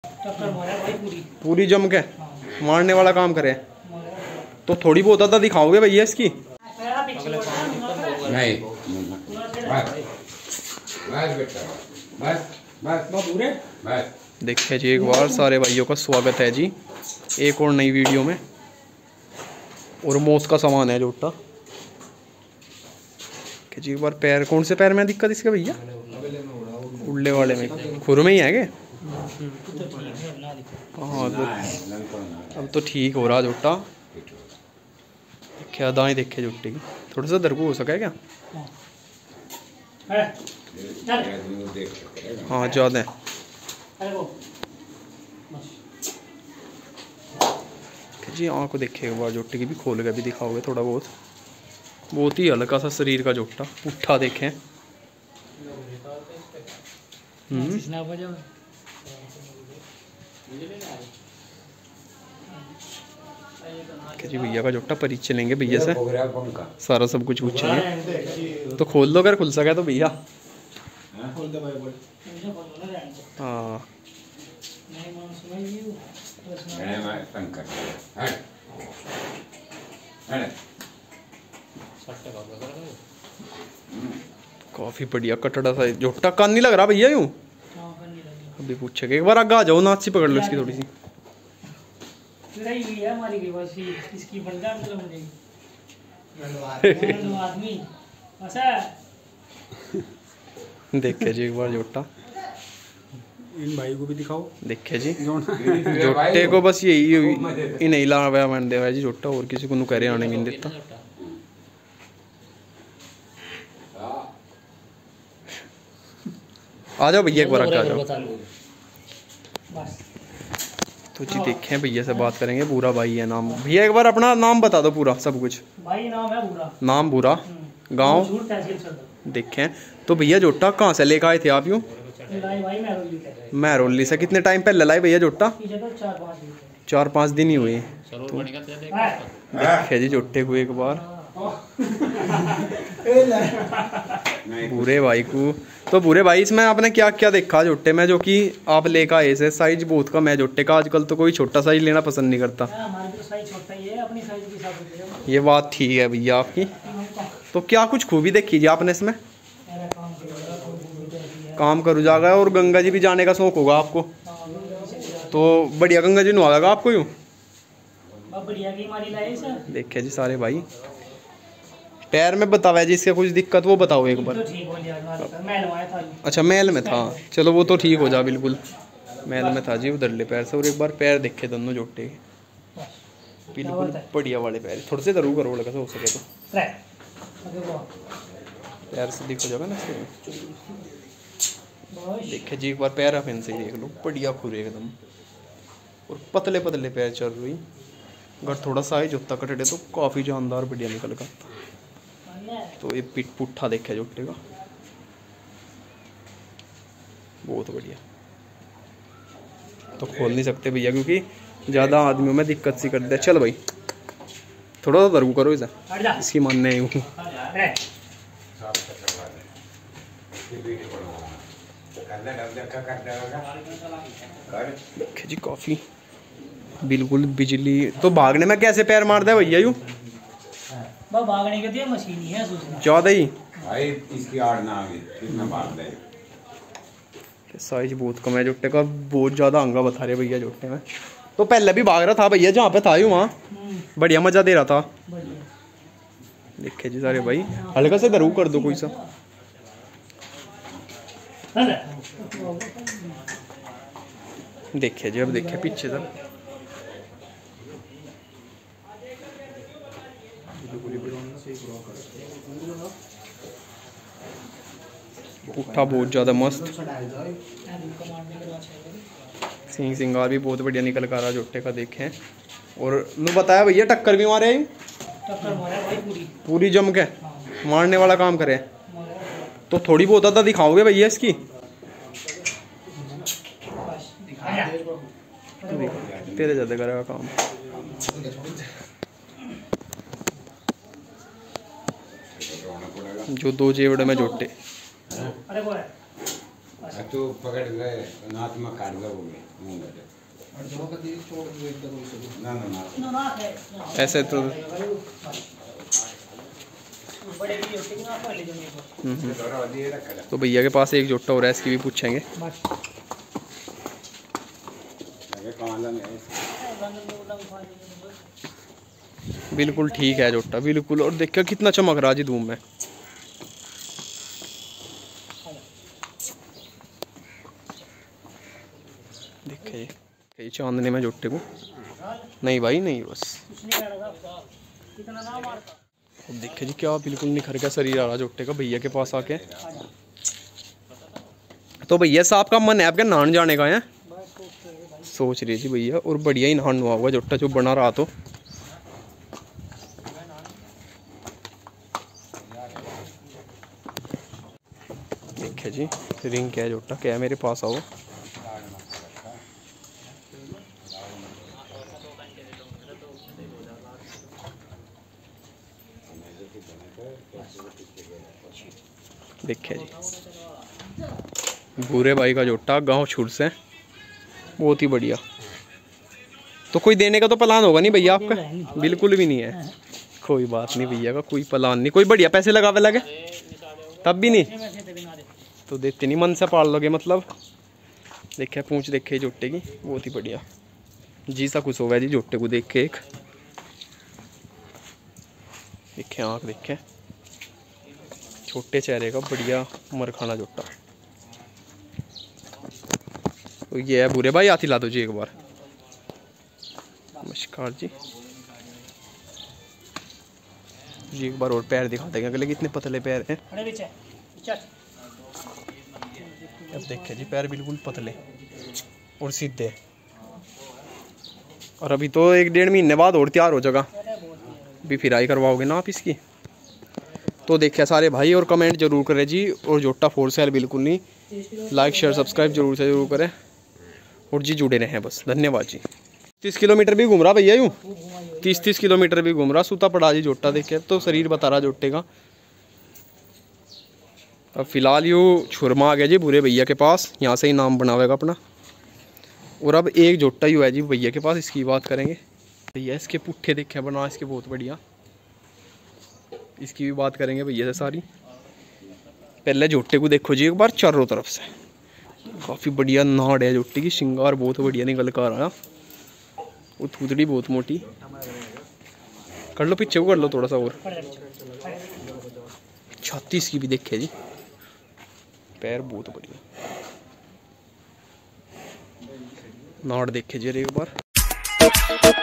टक्कर मारा भाई पूरी जम के मारने वाला काम करे तो थोड़ी बहुत अदा दिखाओगे भैया इसकी? नहीं देखिए जी, एक बार सारे भाइयों का स्वागत है जी एक और नई वीडियो में। और मौत का सामान है जोटा जी। एक बार पैर, कौन से पैर में दिक्कत इसके भैया? उल्ले वाले में, खुर में ही है क्या? हाँ तो अब तो ठीक हो रहा जोटा। क्या दाएं देखे जोटे की थोड़ा सा दरकू हो सका है क्या? हाँ ज़्यादा है जी। आँख को देखे एक बार जोटे की भी खोल के भी दिखाओगे थोड़ा बहुत। बहुत ही हल्का सा शरीर का जोटा, पुट्ठा देखें। जी भैया का जोटा परिचय लेंगे भैया से, सारा सब कुछ पूछेंगे। तो खोल दो अगर खुल सका तो भैया। हाँ काफी बढ़िया कटड़ा सा जोटा। कान नहीं लग रहा भैया यूं? अभी पूछेगा एक बार। आगे आ जाओ, नाच सी पकड़ लो इसकी थोड़ी सी। देखे जी एक बार जोटा, इन भाई को भी दिखाओ। देखे जी जोटे को बस यही नहीं ला मैंने देवा जी जोटा, और किसी को करे आने नहीं देता। आ जाओ भैया एक बार, आगे आ जाओ। तो जी देखें भैया से बात करेंगे। बुरा भाई है नाम। भैया एक बार अपना नाम बता दो पूरा सब कुछ। भाई नाम है बुरा। नाम बुरा, गांव देखें। तो भैया जोटा कहाँ से लेकर आए थे आप? यूँ महरौली से। कितने टाइम पहले लाई भैया जोटा? 4-5 दिन ही हुए। तो देखे जी जोटे को एक बार बुरे भाई को। तो बुरे भाई इसमें आपने क्या क्या देखा जोटे में जो कि आप लेकर आए से? साइज बहुत कम है जोटे का। आजकल तो कोई छोटा साइज लेना पसंद नहीं करता। ये बात ठीक है भैया आपकी। तो क्या कुछ खूबी देखी जी आपने इसमें? काम करूँ जाएगा और गंगा जी भी जाने का शौक होगा आपको, तो बढ़िया गंगा जी नवाएगा आपको यूँ। देखिए जी सारे भाई पैर में बतावा जी इसका कुछ दिक्कत वो बताओ एक बार। अच्छा मैल में था, चलो वो तो ठीक हो जा। बिल्कुल मैल में था जी उधरले पैर से। और एक बार पैर देखे दोनों जोटे बिल्कुल बढ़िया वाले पैर। थोड़े से जरूर करो लगा हो सके तो पैर से दिख हो जाएगा ना इसके। देखे जी एक बार पैर फिर से देख लो, बढ़िया खुरे एकदम और पतले पतले पैर चल रही। अगर थोड़ा सा ही जोता कटड़े तो काफ़ी जानदार बढ़िया निकल का। तो ये पिट पुट्ठा देखा जोटे का, बहुत बढ़िया। तो खोल नहीं सकते भैया क्योंकि ज़्यादा आदमियों में दिक्कत सी करते हैं। चल भाई थोड़ा सा दरगू करो इसे, इसकी मानने हूँ। देखिए जी काफ़ी बिल्कुल बिजली। तो भागने में कैसे पैर मार दे भैया यूँ? भागने के लिए मशीन ही है ज़्यादा ही भाई इसकी आड़ ना आगे कितना भाग दे। साइज बहुत कम है जोटे का, बहुत ज़्यादा अंगा बता रहे भैया जोटे में। तो पहले भी भाग रहा था भैया जहाँ पे था यूँ, वहाँ बढ़िया मज़ा दे रहा था। देखिए जी सारे भाई हल्का से दरू कर दो कोई सा। देखिए जी अब देखिए पीछे तक पुट्ठा बहुत ज़्यादा मस्त। सिंग सिंगार भी बहुत बढ़िया निकल कर रहा जोटे का देखें। और मैं बताया भैया टक्कर भी मारे पूरी जम के मारने वाला काम करे। तो थोड़ी बहुत अदा दिखाओगे भैया इसकी? तेरे ज़्यादा करेगा काम। जो 2 जेवड़े में जोटे तू पकड़ गए नाक में काट दो मुंह में ना ना ना ना ना है ऐसे तो बड़े की होती ना कर ले जो नहीं थोड़ा दिए रखा तो भैया के पास एक जोटा और है, इसकी भी पूछेंगे। बस लगे कौन ला नहीं बिल्कुल ठीक है जोटा, बिल्कुल। और देखिए कितना चमक रहा जी धूम में। देखिए ये चांदने में जोटे को नहीं भाई नहीं, बस कुछ नहीं कर रहा कितना ना मारता। अब देखिए जी क्या बिल्कुल निखर का शरीर आ रहा जोटे का भैया के पास आके। तो भैया साहब का मन है आपके नहान जाने का है? सोच रही थी भैया, और बढ़िया ही नहान हुआ होगा जोटा जो बना रहा। तो देखिए जी रिंग क्या है जोटा, क्या है मेरे पास आओ। देखिए जी भूरे भाई का जोटा गांव छुड़ से, बहुत ही बढ़िया। तो कोई देने का तो प्लान होगा नहीं भैया आपका? बिल्कुल भी नहीं है, कोई बात नहीं भैया का कोई प्लान नहीं। कोई बढ़िया पैसे लगावे लगे तब भी नहीं, तो देते नहीं, मन से पाल लोगे मतलब। देखे पूंछ देखे जोटे की, बहुत ही बढ़िया जी सा खुश हो गया जी जोटे को देख के। एक देखे आँख देखे, छोटे चेहरे का बढ़िया मरखाना जोटा। तो ये है बुरे भाई, हाथी ला दो जी एक बार। नमस्कार जी जी, एक बार और पैर दिखा देंगे अगले, कितने पतले पैर हैं। अब देखिए जी पैर बिल्कुल पतले और सीधे, और अभी तो 1-1.5 महीने बाद और तैयार हो जाएगा। भी फिराई करवाओगे ना आप इसकी। तो देखिए सारे भाई, और कमेंट जरूर करें जी। और जोटा फॉर सेल बिल्कुल नहीं, लाइक शेयर सब्सक्राइब जरूर से जरूर करें, और जी जुड़े रहें बस। धन्यवाद जी। 30 किलोमीटर भी घूम रहा भैया, यूँ 30 किलोमीटर भी घूम रहा, सूता पड़ा जी जोटा। देखिए तो शरीर बता रहा जोटे का। अब फिलहाल यूँ छुरमा आ गया जी बुरे भैया के पास, यहाँ से ही नाम बनावेगा अपना। और अब एक जोटा ही हुआ है जी भैया के पास, इसकी बात करेंगे। भैया इसके पुट्ठे देखे बना इसके बहुत बढ़िया, इसकी भी बात करेंगे भैया से सारी। पहले जोटे को देखो जी एक बार चारों तरफ से, काफ़ी बढ़िया नाड़ है जोटे की, श्रृंगार बहुत बढ़िया निकल कर आया, वो थूतड़ी बहुत मोटी। कर लो पीछे को, कर लो थोड़ा सा और। छाती इसकी भी देखे जी, पैर बहुत बढ़िया, नाड़ देखे जी एक बार।